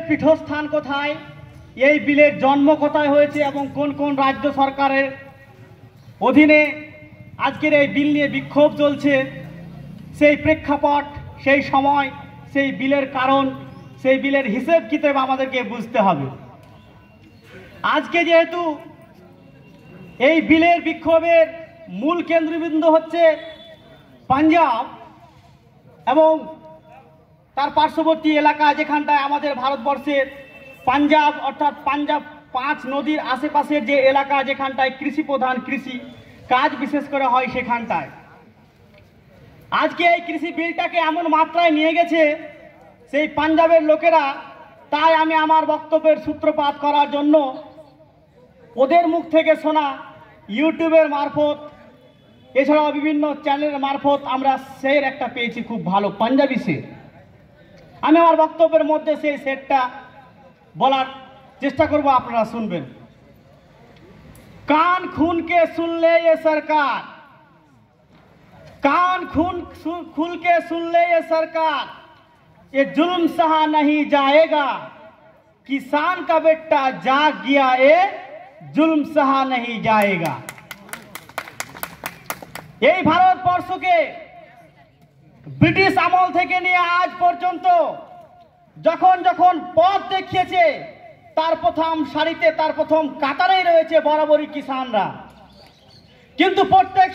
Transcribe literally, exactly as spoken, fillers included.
পীঠস্থান কোথায়, এই বিলের জন্ম কোথায় হয়েছে এবং কোন কোন রাজ্য সরকারের অধীনে আজকের এই বিল নিয়ে বিক্ষোভ চলছে, সেই প্রেক্ষাপট, সেই সময়, সেই বিলের কারণ, সেই বিলের হিসেব কিতাব আমাদেরকে বুঝতে হবে। আজকে যেহেতু এই বিলের বিক্ষোভের মূল কেন্দ্রবিন্দু হচ্ছে পাঞ্জাব এবং তার পার্শ্ববর্তী এলাকা, যেখানটায় আমাদের ভারতবর্ষের পাঞ্জাব অর্থাৎ পাঞ্জাব পাঁচ নদীর আশেপাশের যে এলাকা, যেখানটায় কৃষি প্রধান কৃষি কাজ বিশেষ করে হয়, সেখানটায় আজকে এই কৃষি বিলটাকে এমন মাত্রায় নিয়ে গেছে সেই পাঞ্জাবের লোকেরা। তাই আমি আমার বক্তব্যের সূত্রপাত করার জন্য ওদের মুখ থেকে শোনা ইউটিউবের মারফত, এছাড়াও বিভিন্ন চ্যানেলের মারফত আমরা শের একটা পেয়েছি, খুব ভালো পাঞ্জাবি শের। আমি আমার বক্তব্যের মধ্যে সেই শেরটা বলার চেষ্টা করব, আপনারা শুনবেন। कान खून के सुन ले ये सरकार, कान खून खुल के सुन ले ये सरकार, ये जुल्म सहा नहीं जाएगा, किसान का बेटा जाग गया, ये जुल्म सहा नहीं जाएगा। এই ভারতবর্ষকে ব্রিটিশ আমল থেকে নিয়ে আজ পর্যন্ত যখন যখন পথ দেখিয়েছে, তার প্রথম সারিতে, তার প্রথম কাতারেই রয়েছে বরাবরই কিষানরা। কিন্তু প্রত্যেক